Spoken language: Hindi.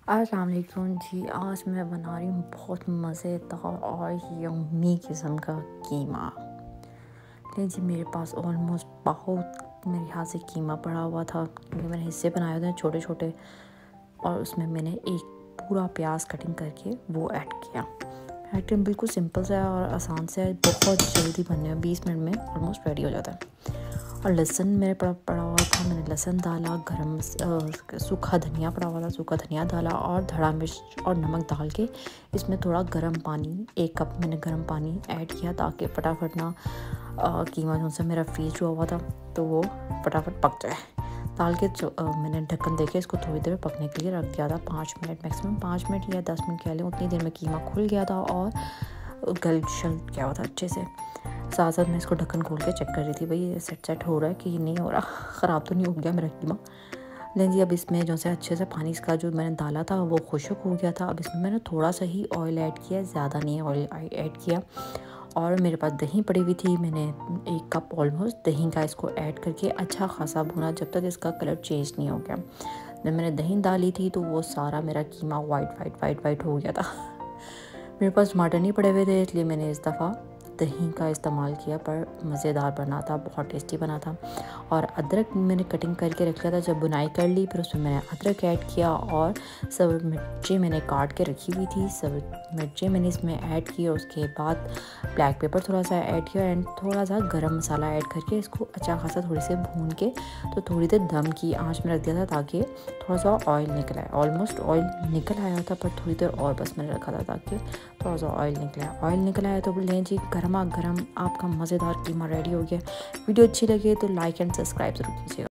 अस्सलाम वालेकुम जी। आज मैं बना रही हूँ बहुत मज़ेदार और यम्मी किस्म का कीमा। नहीं जी, मेरे पास ऑलमोस्ट बहुत मेरे हाथ से कीमा पड़ा हुआ था क्योंकि मैंने हिस्से बनाए थे छोटे छोटे, और उसमें मैंने एक पूरा प्याज कटिंग करके वो ऐड किया। आइटम बिल्कुल सिंपल सा है और आसान से है, बहुत जल्दी बनने में 20 मिनट में ऑलमोस्ट रेडी हो जाता है। और लहसुन मेरे पड़ा हुआ था, मैंने लहसुन डाला, सूखा धनिया पड़ा हुआ था, सूखा धनिया डाला और धड़ा मिर्च और नमक डाल के इसमें थोड़ा गर्म पानी, 1 कप मैंने गर्म पानी ऐड किया ताकि फटाफट ना कीमा जो सा मेरा फ्रीज हुआ हुआ था तो वो फटाफट पक जाए। डाल के मैंने ढक्कन देके इसको थोड़ी देर पकने के लिए रख दिया था, 5 मिनट, मैक्सिमम 5 मिनट या 10 मिनट कह लें। उतनी देर में कीमा खुल गया था और गल गया हुआ था अच्छे से। साथ साथ मैं इसको ढक्कन खोल के चेक कर रही थी, भाई ये सेट हो रहा है कि नहीं हो रहा, ख़राब तो नहीं हो गया मेरा कीमा। लेकिन जी अब इसमें जो से अच्छे से पानी इसका जो मैंने डाला था वो खुश्क हो गया था। अब इसमें मैंने थोड़ा सा ही ऑयल ऐड किया, ज़्यादा नहीं ऑयल ऐड किया। और मेरे पास दही पड़ी हुई थी, मैंने 1 कप ऑलमोस्ट दही का इसको ऐड करके अच्छा खासा भुना जब तक इसका कलर चेंज नहीं हो गया। जब मैंने दही डाली थी तो वो सारा मेरा कीमा वाइट हो गया था। मेरे पास टमाटर नहीं पड़े हुए थे इसलिए मैंने इस दफ़ा दही का इस्तेमाल किया, पर मज़ेदार बना था, बहुत टेस्टी बना था। और अदरक मैंने कटिंग करके रख लिया था, जब बुनाई कर ली फिर उसमें मैंने अदरक ऐड किया और सब मिर्चें मैंने काट के रखी हुई थी, सब मिर्चें मैंने इसमें ऐड की। और उसके बाद ब्लैक पेपर थोड़ा सा ऐड किया एंड थोड़ा सा गरम मसाला ऐड करके इसको अच्छा खासा थोड़ी से भून के तो थोड़ी देर दम की आँच में रख दिया था ताकि थोड़ा सा ऑयल निकल आए। ऑलमोस्ट ऑयल निकल आया था पर थोड़ी देर और बस मैंने रखा था ताकि थोड़ा सा ऑयल निकल आया। तो लें जी, गर्मा गर्म आपका मज़ेदार कीमा रेडी हो गया। वीडियो अच्छी लगे तो लाइक एंड सब्सक्राइब ज़रूर कीजिएगा।